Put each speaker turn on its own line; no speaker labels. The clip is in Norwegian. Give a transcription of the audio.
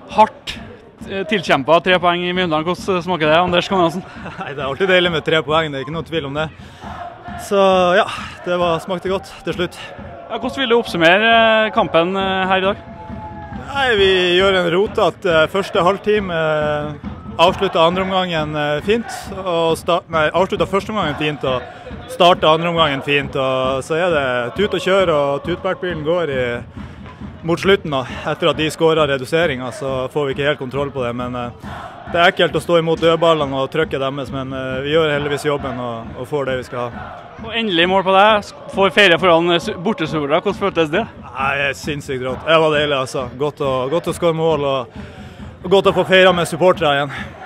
Hardt tilkjempet 3 poeng i Mjøndalen. Hvordan smaker det, Anders Konradsen?
Nei, det er alltid deilig med 3 poeng, det er ikke noe tvil om det. Så ja, det smakte godt til slutt.
Ja, hvordan vil du oppsummere kampen her i dag?
Nei, vi gjør en rotete første halvtime, avsluttet andre omgangen fint, avsluttet første omgangen fint og startet andre omgangen fint. Og så er det tut og kjør, og tutbertbilen går mot slutten da. Etter at de skåret reduseringen, så får vi ikke helt kontroll på det. Men det er ekkelt å stå imot dødballene og trykke deres, men vi gjør heldigvis jobben og får det vi skal ha.
Og endelig mål på deg, får feire foran bortesupportere. Hvordan føltes det?
Nei, det er sinnssykt rått. Det var deilig, altså. Godt å skåre mål og godt å få feire med supportere igjen.